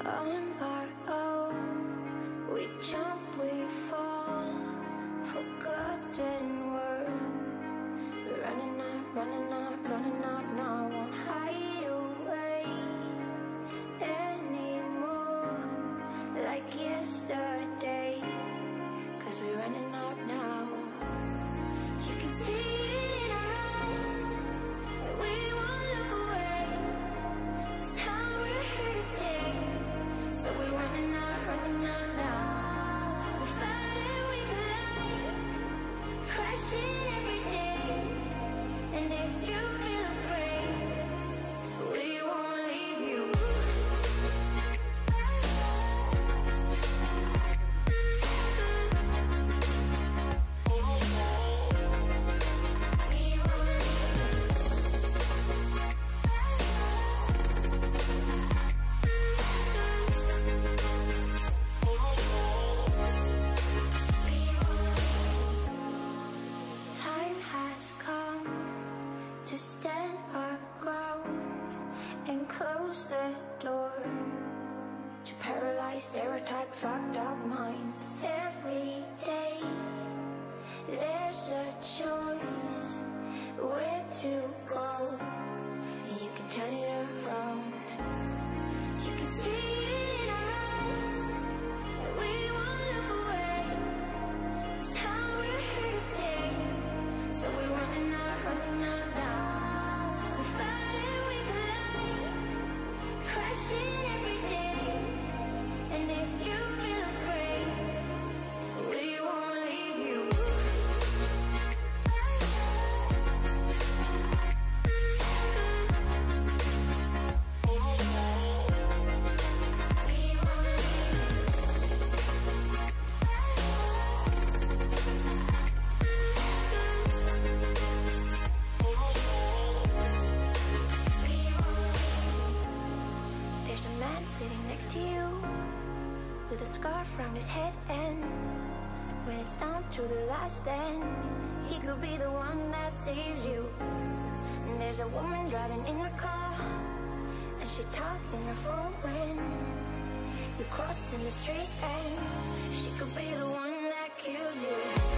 On our own, we jump, we fall, forgotten world. We're running out, running out, running out now. Won't hide away anymore like yesterday, 'cause we're running out now. You can see it in our eyes, and we won't look away. This time we're here to stay, so we're running out now. We fight and we collide, crashing every day. And if you feel afraid, we won't leave you. Time has come to stand our ground and close the door to paralyze stereotype fucked up minds. Every day there's a choice where to go, and you can turn it around. You can see it in our eyes, and we won't look away. This time we're here to stay, so we're running out now. We fight and we collide, crashing every day. And if you feel afraid, we won't leave you. There's a man sitting next to you with a scarf around his head, and when it's down to the last end, he could be the one that saves you. And there's a woman driving in her car, and she talking her phone when you're crossing the street, and she could be the one that kills you.